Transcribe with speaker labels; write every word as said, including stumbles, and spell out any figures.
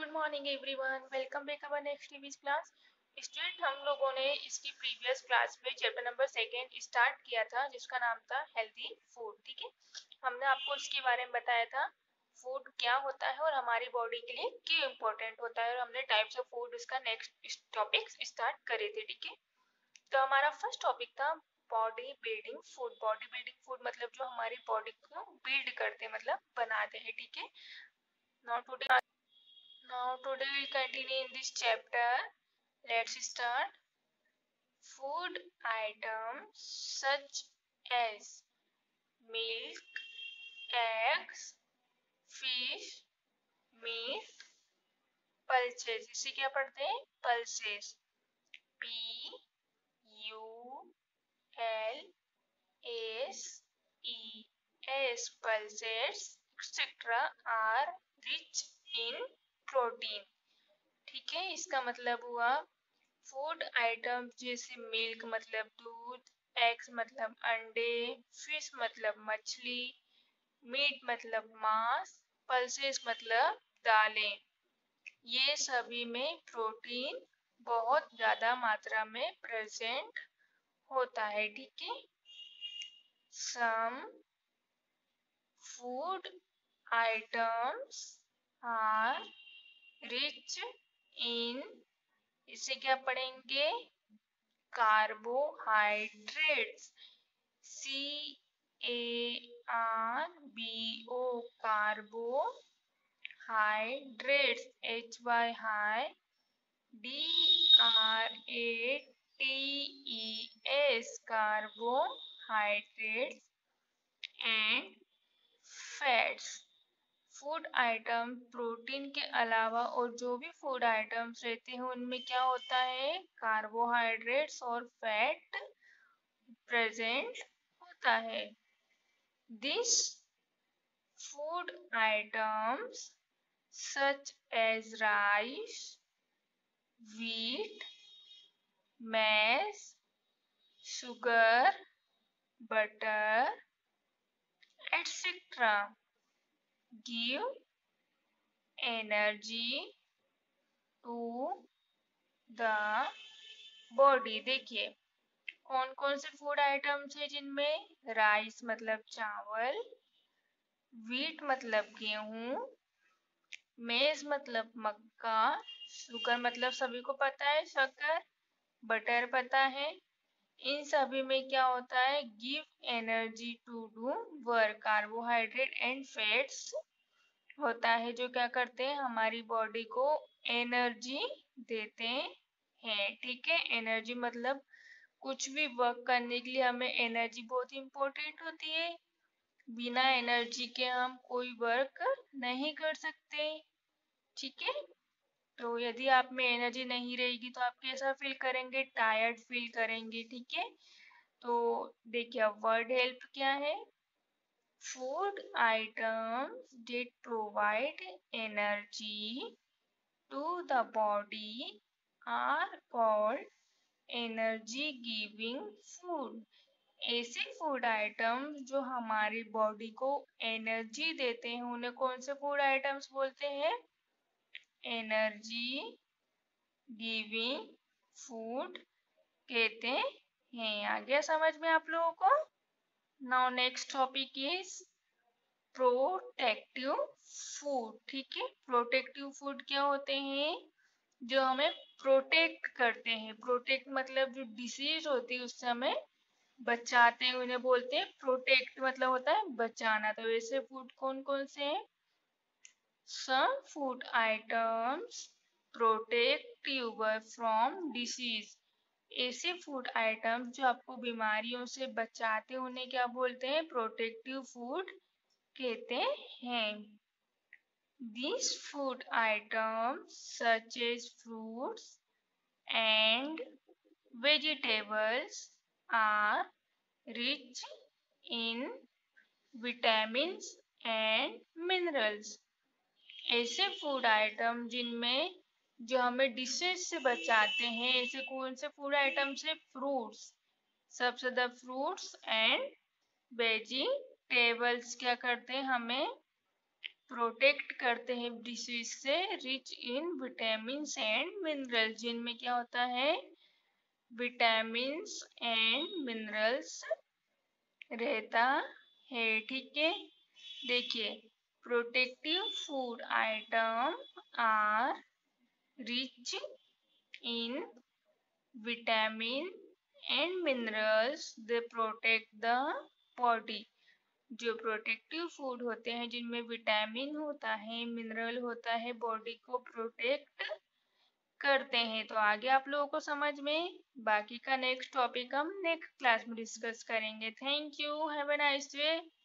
Speaker 1: Good morning everyone, welcome back our next TVs class. Student, हम लोगों ने इसकी प्रीवियस क्लास में चैप्टर नंबर सेकेंड स्टार्ट किया था जिसका नाम था हेल्दी फूड। ठीक है, हमने आपको इसके बारे में बताया था फूड क्या होता है और हमारी बॉडी के लिए क्यों इम्पोर्टेंट होता है, और हमने टाइप्स ऑफ फूड इसका नेक्स्ट टॉपिक स्टार्ट करे थे। ठीक है, तो हमारा फर्स्ट टॉपिक था body building food. Body building food मतलब जो हमारी बॉडी को बिल्ड करते हैं, मतलब बनाते हैं। ठीक है, now today Now today we'll continue in this chapter. Let's start. Food items such as milk, eggs, fish, meat, pulses. इसे क्या पढ़ते हैं? Pulses. P U L S E S. Pulses et cetera are rich in protein. ठीक है, इसका मतलब हुआ food item जैसे मिल्क मतलब दूध, एग्स मतलब अंडे, फिश मतलब मछली, मीट मतलब मांस, पल्सेस मतलब दालें, ये सभी में प्रोटीन बहुत ज्यादा मात्रा में प्रेजेंट होता है। ठीक है, some food items are rich in, इसे क्या पढ़ेंगे? Carbohydrates. C A R B O, carbohydrates. H Y hy, D R A T E S, carbohydrates and fats. Food item protein के अलावा और जो भी फूड आइटम्स रहते हैं उनमें क्या होता है? कार्बोहाइड्रेट्स और फैट प्रेजेंट होता है। This food items such as rice, wheat, maize, sugar, butter, et cetera give energy to the body। देखिए कौन कौन से फूड आइटम्स है जिनमें राइस मतलब चावल, व्हीट मतलब गेहूं, मेज मतलब मक्का, शुगर मतलब सभी को पता है शक्कर, बटर पता है। इन सभी में क्या होता है? Give energy to do work. Carbohydrate and fats होता है जो क्या करते हैं? हमारी बॉडी को एनर्जी देते हैं। ठीक है, एनर्जी मतलब कुछ भी वर्क करने के लिए हमें एनर्जी बहुत इंपॉर्टेंट होती है। बिना एनर्जी के हम कोई वर्क नहीं कर सकते। ठीक है, तो यदि आप में एनर्जी नहीं रहेगी तो आप कैसा फील करेंगे? टायर्ड फील करेंगे। ठीक है, तो देखिए वर्ड हेल्प क्या है? Food items that provide energy to the body are called energy giving food। ऐसे फूड आइटम्स जो हमारी बॉडी को एनर्जी देते हैं उन्हें कौन से फूड आइटम्स बोलते हैं? एनर्जी गिविंग फूड कहते हैं। आ गया समझ में आप लोगों को? Now next topic is protective food. ठीक है, प्रोटेक्टिव फूड क्या होते हैं? जो हमें प्रोटेक्ट करते हैं। प्रोटेक्ट मतलब जो डिसीज होती है उससे हमें बचाते हैं, उन्हें बोलते हैं प्रोटेक्ट, मतलब होता है बचाना। तो ऐसे फूड कौन कौन से हैं? Some food items protect you from disease. ऐसे फूड आइटम्स जो आपको बीमारियों से बचाते हैं उन्हें क्या बोलते हैं? प्रोटेक्टिव फूड कहते हैं। These food items such as fruits and vegetables are rich in vitamins and minerals। ऐसे फूड आइटम जिनमें जो हमें डिसीज से बचाते हैं, ऐसे कौन से फूड आइटम्स है? फ्रूट्स, सबसे ज्यादा फ्रूट्स एंड वेजिटेबल्स क्या करते हैं? हमें प्रोटेक्ट करते हैं डिसीज से, rich in vitamin and minerals, जिनमें क्या होता है, विटामिन्स एंड मिनरल्स रहता है। ठीक है, देखिए protective food item are rich in vitamin and minerals, they protect the body. जो प्रोटेक्टिव फूड होते हैं जिनमें विटामिन होता है, मिनरल होता है, बॉडी को प्रोटेक्ट करते हैं। तो आगे आप लोगों को समझ में, बाकी का नेक्स्ट टॉपिक हम नेक्स्ट क्लास में डिस्कस करेंगे। Thank you, have a nice day.